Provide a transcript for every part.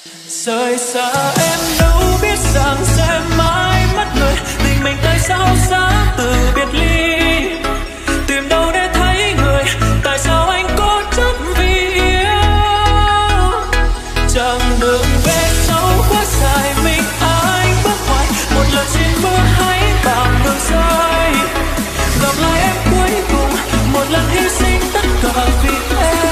Rời xa em đâu biết rằng sẽ mãi mất người, tình mình tại sao xa từ biệt ly. Tìm đâu để thấy người, tại sao anh cố chấp vì yêu. Chặng đường về sau quá dài, mình anh bước hoài. Một lần xin mưa hãy bằng đường rơi, gặp lại em cuối cùng. Một lần hy sinh tất cả vì em.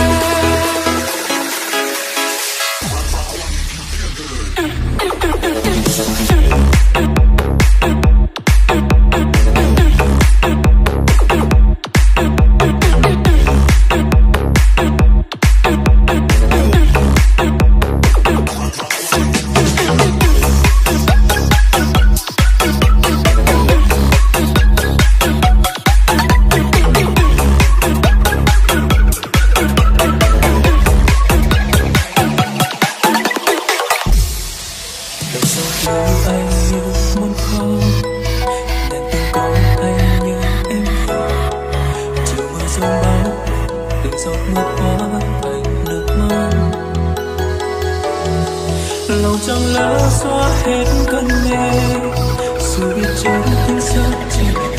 Lòng chẳng lỡ xóa hết cơn mê, dù biết trên tiếng sớm chỉ